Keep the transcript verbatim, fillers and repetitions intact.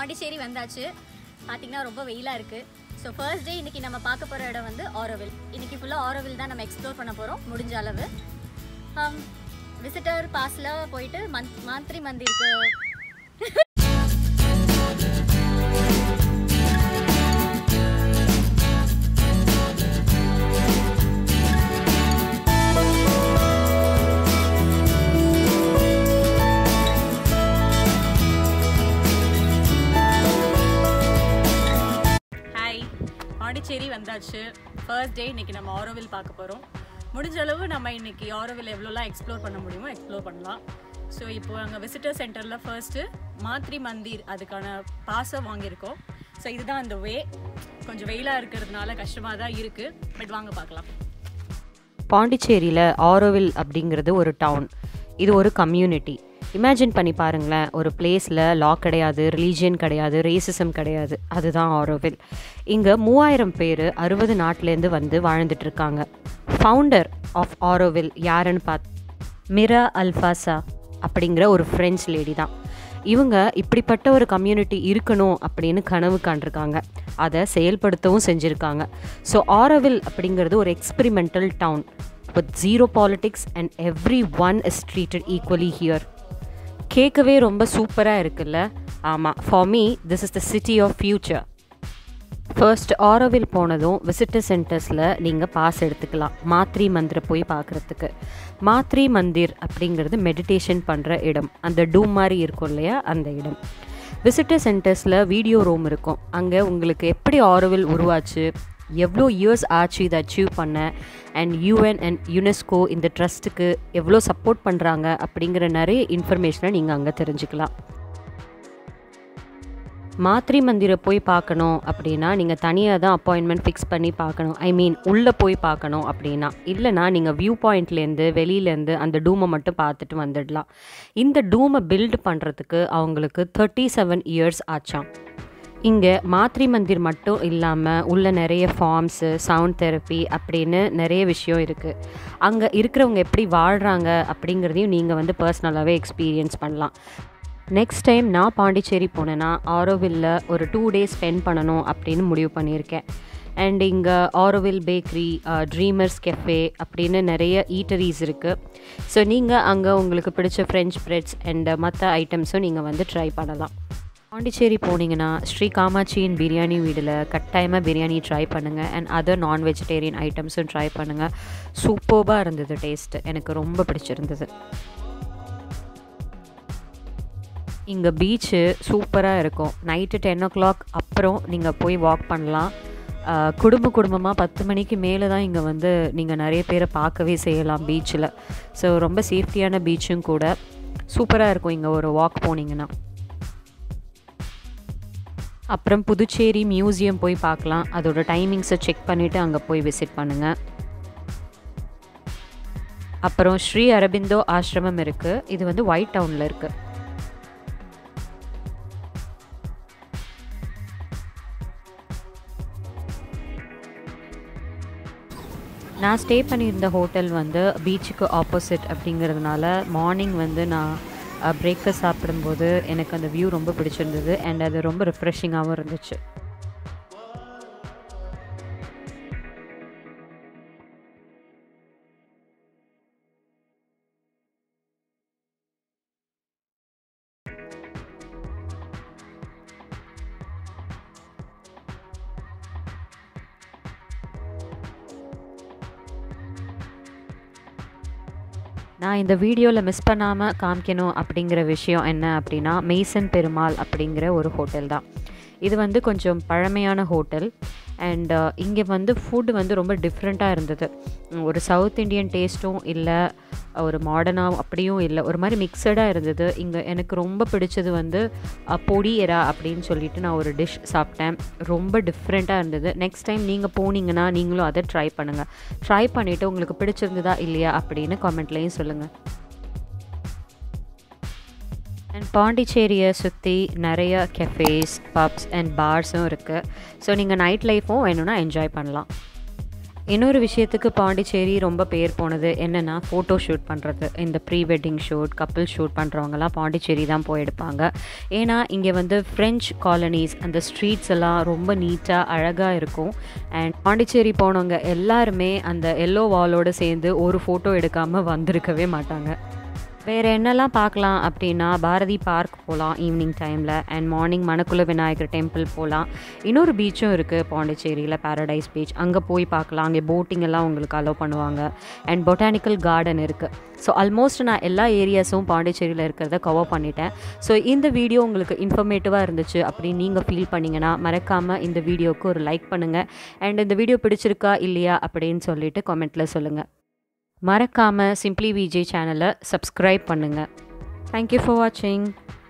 பாண்டிச்சேரி வந்தாச்சு. பார்த்தீங்கன்னா ரொம்ப வெயிலாக இருக்குது. ஸோ ஃபர்ஸ்ட் டே இன்றைக்கி நம்ம பார்க்க போகிற இடம் வந்து ஆரோவில். இன்றைக்கி ஃபுல்லாக ஆரோவில் தான் நம்ம எக்ஸ்ப்ளோர் பண்ண போகிறோம் முடிஞ்ச அளவு. விசிட்டர் பாஸில் போயிட்டு மந் மாந்திரி மந்திருக்கு பாண்டிச்சேரி வந்தாச்சு. ஃபர்ஸ்ட் டே இன்றைக்கி நம்ம ஆரோவில் பார்க்க போகிறோம். முடிஞ்ச அளவு நம்ம இன்றைக்கி ஆரோவில் எவ்வளோலாம் எக்ஸ்ப்ளோர் பண்ண முடியுமோ எக்ஸ்ப்ளோர் பண்ணலாம். ஸோ இப்போது அங்கே விசிட்டர் சென்டரில் ஃபர்ஸ்ட்டு மாத்ரி மந்திர் அதுக்கான பாஸை வாங்கியிருக்கோம். ஸோ இதுதான் அந்த வே. கொஞ்சம் வெயிலாக இருக்கிறதுனால கஷ்டமாக தான் இருக்குது, பட் வாங்க பார்க்கலாம். பாண்டிச்சேரியில் ஆரோவில் அப்படிங்கிறது ஒரு டவுன். இது ஒரு கம்யூனிட்டி. இமேஜின் பண்ணி பாருங்களேன், ஒரு பிளேஸில் லா கிடையாது, ரிலீஜியன் கிடையாது, ரேசிசம் கிடையாது. அதுதான் ஆரோவில். இங்கே மூவாயிரம் பேர் அறுபது நாட்டிலேருந்து வந்து வாழ்ந்துட்டுருக்காங்க. ஃபவுண்டர் ஆஃப் ஆரோவில் யாருன்னு பார்த்து மிரா அல்ஃபாசா அப்படிங்கிற ஒரு ஃப்ரெஞ்ச் லேடி தான். இவங்க இப்படிப்பட்ட ஒரு கம்யூனிட்டி இருக்கணும் அப்படின்னு கனவு காண்டிருக்காங்க. அதை செயல்படுத்தவும் செஞ்சுருக்காங்க. ஸோ ஆரோவில் அப்படிங்கிறது ஒரு experimental town with zero politics and every one is treated equally here. கேட்கவே ரொம்ப சூப்பராக இருக்குல்ல? ஆமாம், for me this is the city of future. First Auroville போனதும் விசிட்டர் சென்டர்ஸில் நீங்கள் பாஸ் எடுத்துக்கலாம் மாத்ரி மந்திரை போய் பார்க்குறதுக்கு. மாத்ரி மந்திர் அப்படிங்கிறது மெடிடேஷன் பண்ணுற இடம். அந்த டூம் மாதிரி இருக்கும் இல்லையா, அந்த இடம். விசிட்டர் சென்டர்ஸில் வீடியோ ரூம் இருக்கும். அங்கே உங்களுக்கு எப்படி ஆரோவில் உருவாச்சு, எவ்வளோ இயர்ஸ் ஆச்சு இதை அச்சீவ் பண்ண, அண்ட் யூஎன் அண்ட் யுனெஸ்கோ இந்த ட்ரஸ்ட்டுக்கு எவ்வளோ சப்போர்ட் பண்ணுறாங்க அப்படிங்கிற நிறைய இன்ஃபர்மேஷனை நீங்கள் அங்கே தெரிஞ்சுக்கலாம். மாத்ரி மந்திரை போய் பார்க்கணும் அப்படின்னா நீங்கள் தனியாக தான் அப்பாயின்மெண்ட் ஃபிக்ஸ் பண்ணி பார்க்கணும். ஐ மீன் உள்ளே போய் பார்க்கணும் அப்படின்னா. இல்லைனா நீங்கள் வியூ பாயிண்ட்லேருந்து வெளியிலேருந்து அந்த டூமை மட்டும் பார்த்துட்டு வந்துடலாம். இந்த டூமை பில்டு பண்ணுறதுக்கு அவங்களுக்கு தேர்ட்டி செவன் இயர்ஸ் ஆச்சாம். இங்கே மாத்ரி மந்திர் மட்டும் இல்லாமல் உள்ள நிறைய ஃபார்ம்ஸு, சவுண்ட் தெரப்பி அப்படின்னு நிறைய விஷயம் இருக்குது. அங்கே இருக்கிறவங்க எப்படி வாழ்கிறாங்க அப்படிங்கிறதையும் நீங்கள் வந்து பர்சனலாகவே எக்ஸ்பீரியன்ஸ் பண்ணலாம். நெக்ஸ்ட் டைம் நான் பாண்டிச்சேரி போனேன்னா ஆரோவில்ல ஒரு டூ டேஸ் ஸ்பெண்ட் பண்ணணும் அப்படின்னு முடிவு பண்ணியிருக்கேன். அண்ட் இங்கே ஆரோவில் பேக்கரி, ட்ரீமர்ஸ் கெஃபே அப்படின்னு நிறைய ஈட்டரிஸ் இருக்குது. ஸோ நீங்கள் அங்கே உங்களுக்கு பிடிச்ச ஃப்ரெஞ்ச் பிரெட்ஸ் அண்ட் மற்ற ஐட்டம்ஸும் நீங்கள் வந்து ட்ரை பண்ணலாம். பாண்டிச்சேரி போனீங்கன்னா ஸ்ரீ காமாட்சியின் பிரியாணி வீடில் கட்டாயமாக பிரியாணி ட்ரை பண்ணுங்கள். அண்ட் அதர் நான் வெஜிடேரியன் ஐட்டம்ஸும் ட்ரை பண்ணுங்கள். சூப்பர்பாக இருந்தது டேஸ்ட்டு, எனக்கு ரொம்ப பிடிச்சிருந்தது. இங்கே பீச்சு சூப்பராக இருக்கும். நைட்டு டென் ஓ கிளாக் அப்புறம் நீங்கள் போய் வாக் பண்ணலாம். குடும்ப குடும்பமாக பத்து மணிக்கு மேலே தான் இங்கே வந்து நீங்கள் நிறைய பேரை பார்க்கவே செய்யலாம் பீச்சில். ஸோ ரொம்ப சேஃப்டியான பீச்சும் கூட. சூப்பராக இருக்கும் இங்கே ஒரு வாக் போனீங்கன்னா. அப்புறம் புதுச்சேரி மியூசியம் போய் பார்க்கலாம். அதோட டைமிங்ஸை செக் பண்ணிவிட்டு அங்கே போய் விசிட் பண்ணுங்கள். அப்புறம் ஸ்ரீ அரபிந்தோ ஆசிரமம் இருக்குது. இது வந்து ஒயிட் டவுனில் இருக்குது. நான் ஸ்டே பண்ணியிருந்த ஹோட்டல் வந்து பீச்சுக்கு ஆப்போசிட் அப்படிங்கிறதுனால மார்னிங் வந்து நான் பிரேக்ஃபாஸ்ட் சாப்பிடும்போது எனக்கு அந்த வியூ ரொம்ப பிடிச்சிருந்தது. அண்ட் அது ரொம்ப ரிஃப்ரெஷிங்காகவும் இருந்துச்சு. நான் இந்த வீடியோவில் மிஸ் பண்ணாமல் காமிக்கணும் அப்படிங்கிற விஷயம் என்ன அப்படின்னா, மெய்சன் பெருமாள் அப்படிங்கிற ஒரு ஹோட்டல் தான். இது வந்து கொஞ்சம் பழமையான ஹோட்டல். அண்ட் இங்கே வந்து ஃபுட்டு வந்து ரொம்ப டிஃப்ரெண்ட்டாக இருந்தது. ஒரு சவுத் இண்டியன் டேஸ்ட்டும் இல்லை, ஒரு மாடர்னாக அப்படியும் இல்லை, ஒரு மாதிரி மிக்சடாக இருந்தது. இங்கே எனக்கு ரொம்ப பிடிச்சது வந்து பொடி எறா அப்படின்னு சொல்லிட்டு நான் ஒரு டிஷ் சாப்பிட்டேன். ரொம்ப டிஃப்ரெண்ட்டாக இருந்தது. நெக்ஸ்ட் டைம் நீங்கள் போனீங்கன்னா நீங்களும் அதை ட்ரை பண்ணுங்கள். ட்ரை பண்ணிவிட்டு உங்களுக்கு பிடிச்சிருந்ததா இல்லையா அப்படின்னு காமெண்ட்லேயும் சொல்லுங்கள். அண்ட் பாண்டிச்சேரியை சுற்றி நிறைய கெஃபேஸ், பப்ஸ் அண்ட் பார்ஸும் இருக்குது. ஸோ நீங்கள் நைட் லைஃப்பும் வேணும்னா என்ஜாய் பண்ணலாம். இன்னொரு விஷயத்துக்கு பாண்டிச்சேரி ரொம்ப பேர் போனது என்னென்னா ஃபோட்டோ ஷூட் பண்ணுறது. இந்த pre wedding shoot, couple shoot பண்ணுறவங்கலாம் பாண்டிச்சேரி தான் போய் எடுப்பாங்க. ஏன்னா இங்கே வந்து ஃப்ரெஞ்ச் காலனிஸ், அந்த ஸ்ட்ரீட்ஸ் எல்லாம் ரொம்ப நீட்டாக அழகாக இருக்கும். அண்ட் பாண்டிச்சேரி போனவங்க எல்லாருமே அந்த எல்லோ வாலோடு சேர்ந்து ஒரு ஃபோட்டோ எடுக்காமல் வந்திருக்கவே மாட்டாங்க. வேறு என்னெல்லாம் பார்க்கலாம் அப்படின்னா, பாரதி பார்க் போகலாம் ஈவினிங் டைமில். And morning Manakula Vinayagar temple போகலாம். இன்னொரு பீச்சும் இருக்குது பாண்டிச்சேரியில், பாரடைஸ் பீச். அங்கே போய் பார்க்கலாம். அங்கே போட்டிங் எல்லாம் உங்களுக்கு அலோவ் பண்ணுவாங்க. அண்ட் பொட்டானிக்கல் கார்டன் இருக்குது. ஸோ ஆல்மோஸ்ட் நான் எல்லா ஏரியாஸும் பாண்டிச்சேரியில் இருக்கிறத கவர் பண்ணிட்டேன். ஸோ இந்த வீடியோ உங்களுக்கு இன்ஃபர்மேட்டிவாக இருந்துச்சு அப்படின்னு நீங்கள் ஃபீல் பண்ணிங்கன்னா மறக்காமல் இந்த வீடியோவுக்கு ஒரு லைக் பண்ணுங்கள். அண்ட் இந்த வீடியோ பிடிச்சிருக்கா இல்லையா அப்படின்னு சொல்லிட்டு கமெண்ட்டில் சொல்லுங்கள். மறக்காமல் சிம்ப்ளி விஜே சேனலை சப்ஸ்கிரைப் பண்ணுங்கள். தேங்க்யூ ஃபார் வாட்சிங்.